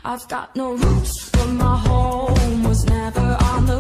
I've got no roots, but my home was never on the